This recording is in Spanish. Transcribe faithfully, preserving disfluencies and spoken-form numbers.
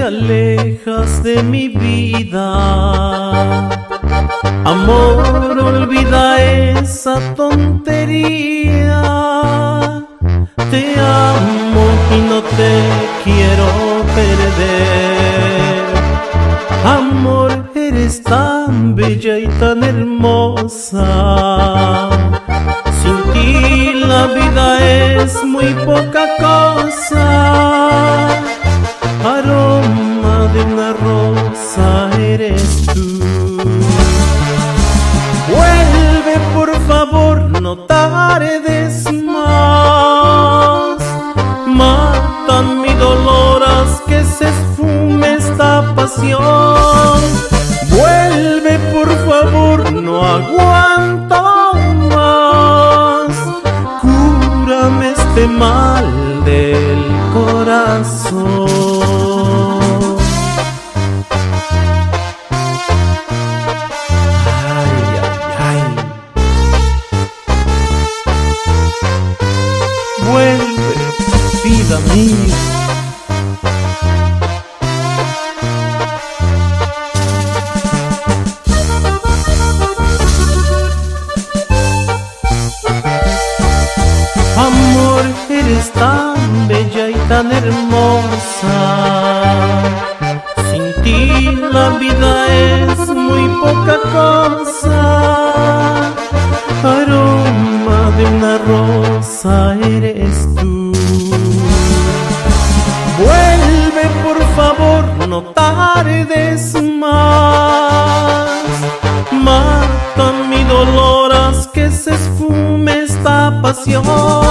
alejas de mi vida. Amor, olvida esa tontería. Te amo y no te quiero perder. Amor, eres tan bella y tan hermosa. Sin ti la vida es muy poca cosa. Aroma de una rosa eres tú. Vuelve por favor, no tardes más. Mata mi dolor, haz que se esfume esta pasión. Vuelve por favor, no aguanto más. Cúrame este mal del corazón. Ay, ay, ay. Vuelve, vida mía. Amor, eres tan bella y tan hermosa. Sin ti la vida es muy poca cosa. Aroma de una rosa eres tú. Vuelve por favor, no tardes más. Mata mi dolor, haz que se esfume esta pasión.